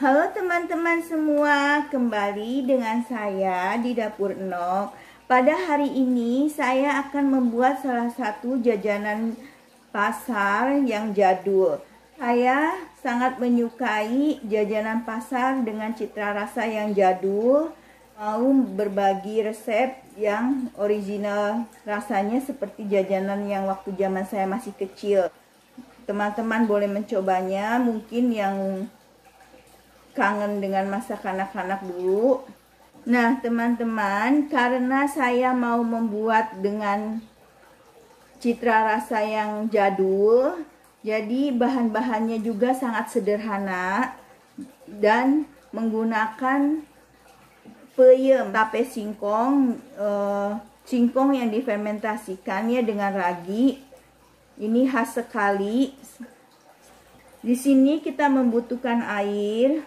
Halo teman-teman semua, kembali dengan saya di Dapur Enok. Pada hari ini saya akan membuat salah satu jajanan pasar yang jadul. Saya sangat menyukai jajanan pasar dengan citra rasa yang jadul. Mau berbagi resep yang original rasanya seperti jajanan yang waktu zaman saya masih kecil. Teman-teman boleh mencobanya, mungkin yang kangen dengan masa kanak-kanak dulu. Nah teman-teman, karena saya mau membuat dengan citra rasa yang jadul, jadi bahan-bahannya juga sangat sederhana dan menggunakan peyem tape singkong, singkong yang difermentasikan ya dengan ragi. Ini khas sekali. Di sini kita membutuhkan air.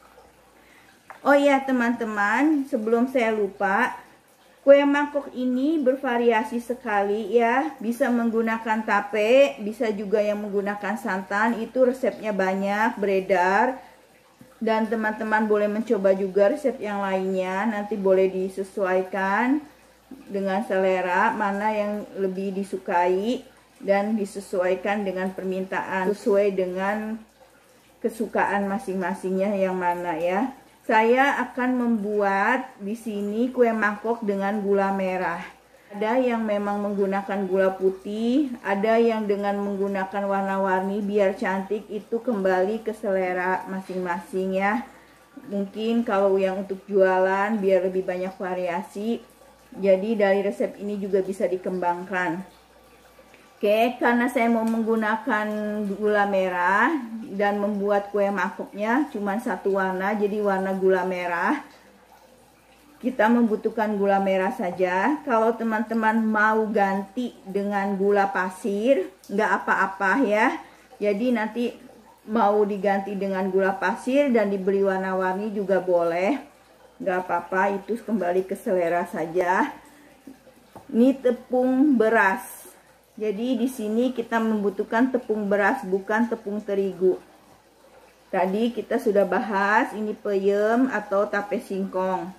Oh ya teman-teman, sebelum saya lupa, kue mangkok ini bervariasi sekali ya. Bisa menggunakan tape, bisa juga yang menggunakan santan. Itu resepnya banyak beredar. Dan teman-teman boleh mencoba juga resep yang lainnya. Nanti boleh disesuaikan dengan selera mana yang lebih disukai dan disesuaikan dengan permintaan sesuai dengan kesukaan masing-masingnya yang mana ya. Saya akan membuat di sini kue mangkok dengan gula merah. Ada yang memang menggunakan gula putih, ada yang dengan menggunakan warna-warni biar cantik, itu kembali ke selera masing-masing ya. Mungkin kalau yang untuk jualan biar lebih banyak variasi, jadi dari resep ini juga bisa dikembangkan. Oke, karena saya mau menggunakan gula merah dan membuat kue mangkoknya cuma satu warna, jadi warna gula merah. Kita membutuhkan gula merah saja. Kalau teman-teman mau ganti dengan gula pasir, nggak apa-apa ya. Jadi nanti mau diganti dengan gula pasir dan diberi warna-warni juga boleh. Nggak apa-apa, itu kembali ke selera saja. Ini tepung beras. Jadi di sini kita membutuhkan tepung beras, bukan tepung terigu. Tadi kita sudah bahas ini peyem atau tape singkong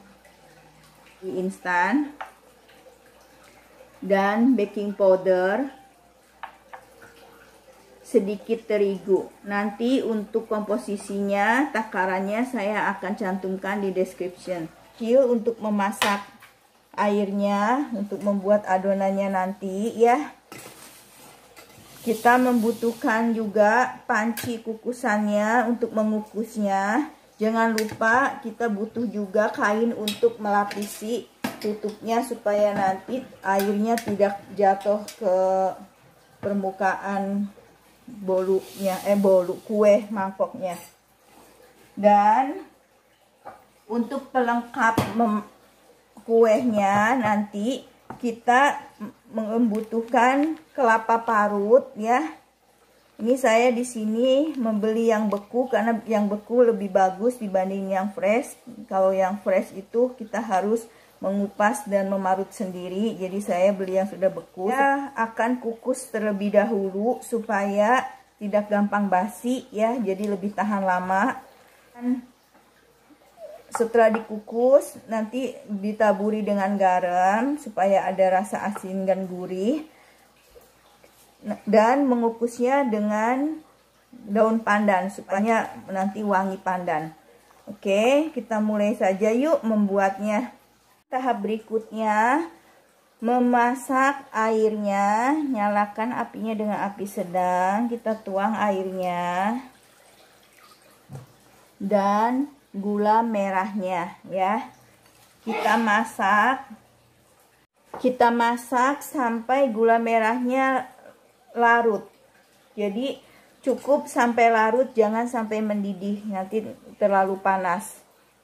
instan, dan baking powder, sedikit terigu. Nanti untuk komposisinya, takarannya saya akan cantumkan di description. Untuk memasak airnya untuk membuat adonannya nanti ya. Kita membutuhkan juga panci kukusannya untuk mengukusnya. Jangan lupa kita butuh juga kain untuk melapisi tutupnya supaya nanti airnya tidak jatuh ke permukaan bolunya, bolu kue mangkoknya. Dan untuk pelengkap kuehnya nanti kita membutuhkan kelapa parut ya. Ini saya di sini membeli yang beku karena yang beku lebih bagus dibanding yang fresh. Kalau yang fresh itu kita harus mengupas dan memarut sendiri. Jadi saya beli yang sudah beku. Saya akan kukus terlebih dahulu supaya tidak gampang basi ya. Jadi lebih tahan lama. Setelah dikukus, nanti ditaburi dengan garam supaya ada rasa asin dan gurih. Dan mengukusnya dengan daun pandan supaya nanti wangi pandan. Oke, kita mulai saja yuk membuatnya. Tahap berikutnya, memasak airnya. Nyalakan apinya dengan api sedang. Kita tuang airnya. Dan gula merahnya ya. Kita masak sampai gula merahnya larut. Jadi cukup sampai larut, jangan sampai mendidih, nanti terlalu panas.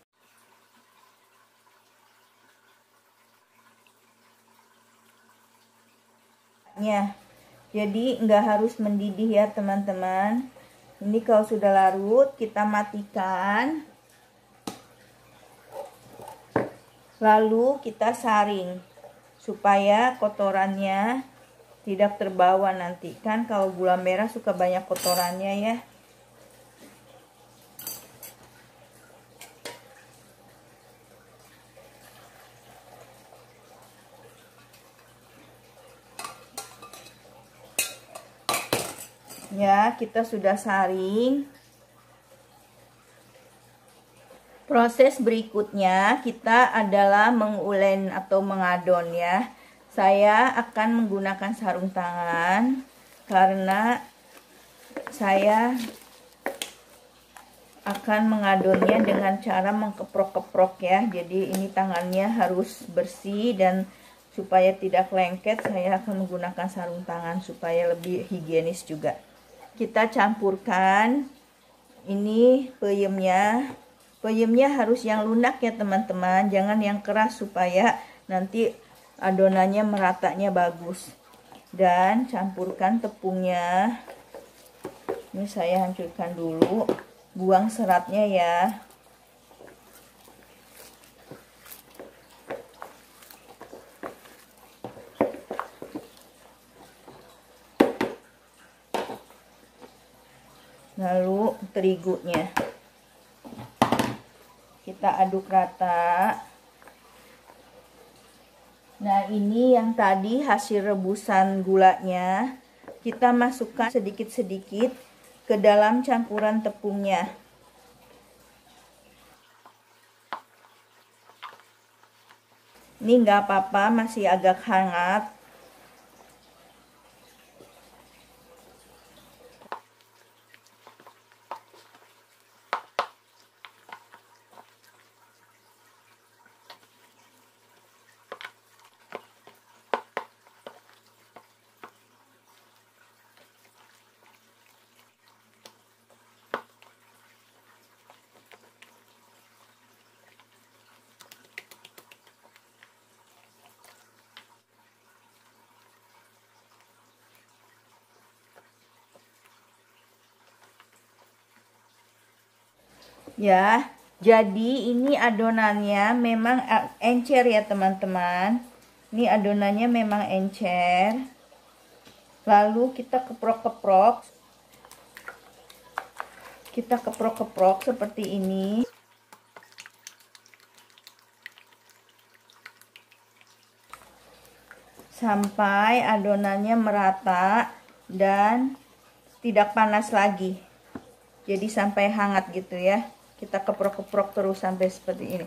Jadi nggak harus mendidih ya teman-teman. Ini kalau sudah larut kita matikan. Lalu kita saring supaya kotorannya tidak terbawa nanti. Kan kalau gula merah suka banyak kotorannya ya. Ya, kita sudah saring. Proses berikutnya kita adalah mengulen atau mengadon ya. Saya akan menggunakan sarung tangan karena saya akan mengadonnya dengan cara mengkeprok-keprok ya. Jadi ini tangannya harus bersih, dan supaya tidak lengket saya akan menggunakan sarung tangan supaya lebih higienis juga. Kita campurkan ini peyemnya. Peyemnya harus yang lunak ya teman-teman, jangan yang keras supaya nanti adonannya meratanya bagus. Dan campurkan tepungnya. Ini saya hancurkan dulu, buang seratnya ya. Lalu terigunya kita aduk rata. Nah, ini yang tadi hasil rebusan gulanya kita masukkan sedikit-sedikit ke dalam campuran tepungnya. Ini nggak apa-apa, masih agak hangat. Ya, jadi ini adonannya memang encer ya teman-teman. Ini adonannya memang encer. Lalu kita keprok-keprok. Kita keprok-keprok seperti ini. Sampai adonannya merata dan tidak panas lagi. Jadi sampai hangat gitu ya. Kita keprok-keprok terus sampai seperti ini.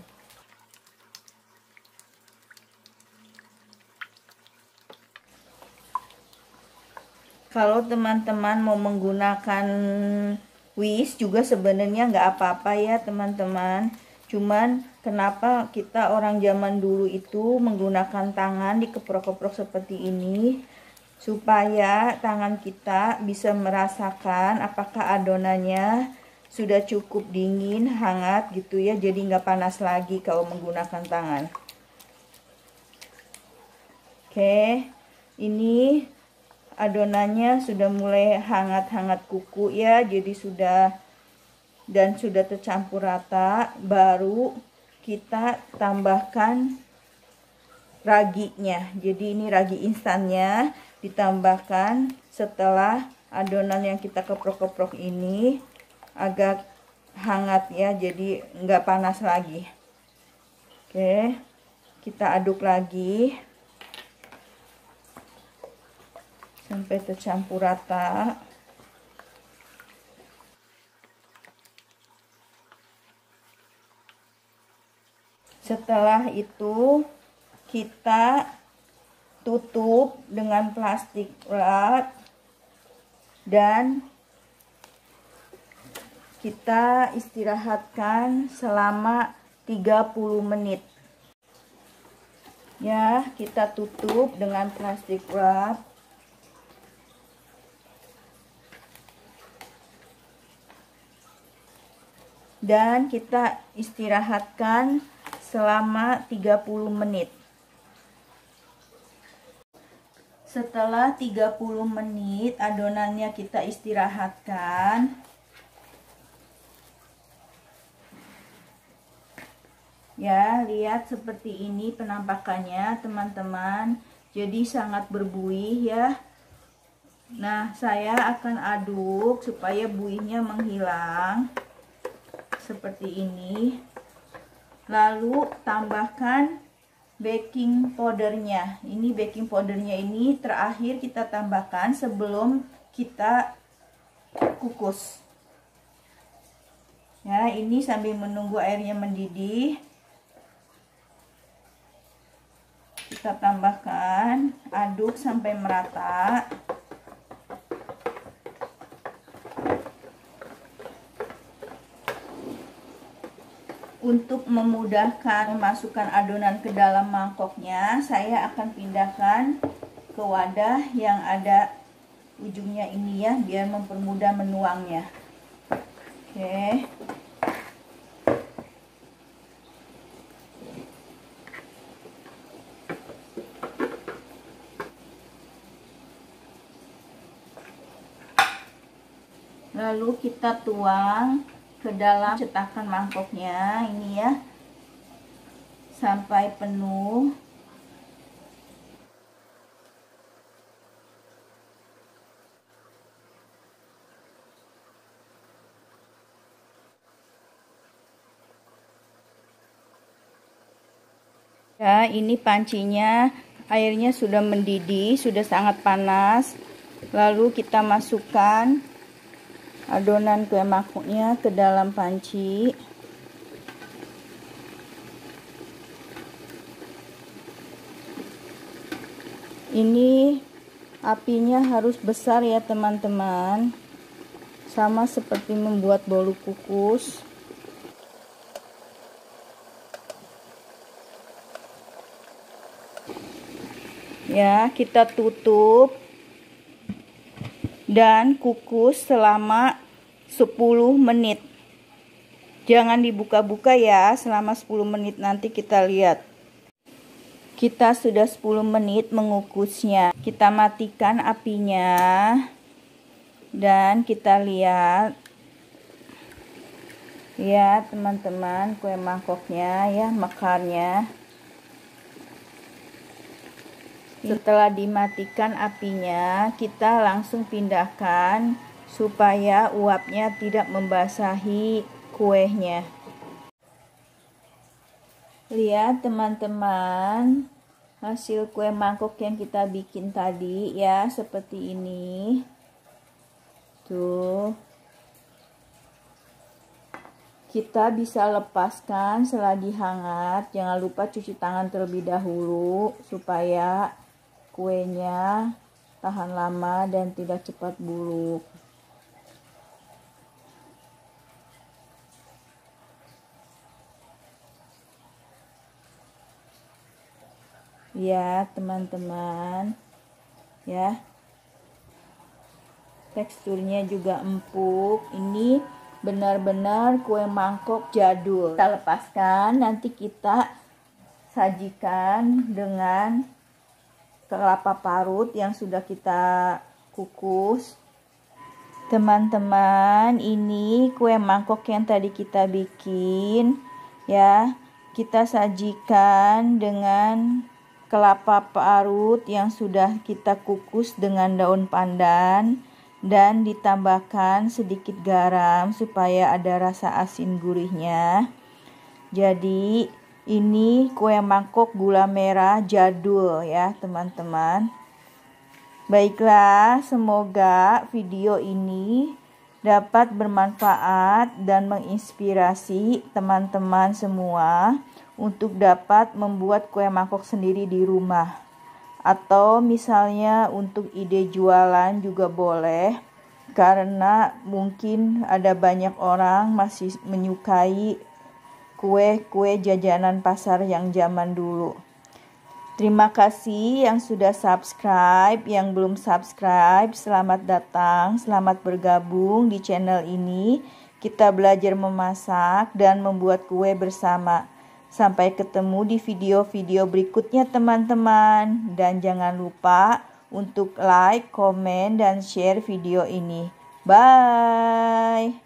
Kalau teman-teman mau menggunakan whisk juga sebenarnya nggak apa-apa ya teman-teman. Cuman kenapa kita orang zaman dulu itu menggunakan tangan dikeprok-keprok seperti ini, supaya tangan kita bisa merasakan apakah adonannya sudah cukup dingin, hangat gitu ya. Jadi nggak panas lagi kalau menggunakan tangan. Oke, ini adonannya sudah mulai hangat-hangat kuku ya. Jadi sudah tercampur rata. Baru kita tambahkan raginya. Jadi ini ragi instannya ditambahkan setelah adonan yang kita keprok-keprok ini agak hangat ya, jadi nggak panas lagi. Oke, kita aduk lagi sampai tercampur rata. Setelah itu kita tutup dengan plastik wrap dan kita istirahatkan selama 30 menit. Ya, kita tutup dengan plastik wrap. Dan kita istirahatkan selama 30 menit. Setelah 30 menit adonannya kita istirahatkan. Ya, lihat seperti ini penampakannya teman-teman. Jadi sangat berbuih ya. Nah, saya akan aduk supaya buihnya menghilang. Seperti ini. Lalu tambahkan baking powdernya. Ini baking powdernya ini terakhir kita tambahkan sebelum kita kukus. Ya, ini sambil menunggu airnya mendidih, kita tambahkan, aduk sampai merata. Untuk memudahkan memasukkan adonan ke dalam mangkoknya, saya akan pindahkan ke wadah yang ada ujungnya ini ya, biar mempermudah menuangnya. Oke. Lalu kita tuang ke dalam cetakan mangkoknya ini ya, sampai penuh. Ya, ini pancinya, airnya sudah mendidih, sudah sangat panas. Lalu kita masukkan adonan kue mangkoknya ke dalam panci. Ini apinya harus besar ya teman-teman, sama seperti membuat bolu kukus. Ya, kita tutup dan kukus selama 10 menit. Jangan dibuka-buka ya, selama 10 menit nanti kita lihat. Kita sudah 10 menit mengukusnya. Kita matikan apinya dan kita lihat. Ya, teman-teman, kue mangkoknya ya, mekarnya. Setelah dimatikan apinya, kita langsung pindahkan supaya uapnya tidak membasahi kuenya. Lihat teman-teman, hasil kue mangkok yang kita bikin tadi ya, seperti ini. Tuh. Kita bisa lepaskan selagi hangat. Jangan lupa cuci tangan terlebih dahulu supaya kuenya tahan lama dan tidak cepat buluk. Ya teman-teman, ya, teksturnya juga empuk. Ini benar-benar kue mangkok jadul. Kita lepaskan, nanti kita sajikan dengan kelapa parut yang sudah kita kukus. Teman-teman, ini kue mangkok yang tadi kita bikin ya, kita sajikan dengan kelapa parut yang sudah kita kukus dengan daun pandan dan ditambahkan sedikit garam supaya ada rasa asin gurihnya. Jadi ini kue mangkok gula merah jadul ya teman-teman. Baiklah, semoga video ini dapat bermanfaat dan menginspirasi teman-teman semua untuk dapat membuat kue mangkok sendiri di rumah. Atau misalnya untuk ide jualan juga boleh, karena mungkin ada banyak orang masih menyukai kue-kue jajanan pasar yang zaman dulu. Terima kasih yang sudah subscribe, yang belum subscribe, selamat datang, selamat bergabung di channel ini. Kita belajar memasak dan membuat kue bersama. Sampai ketemu di video-video berikutnya teman-teman. Dan jangan lupa untuk like, komen, dan share video ini. Bye!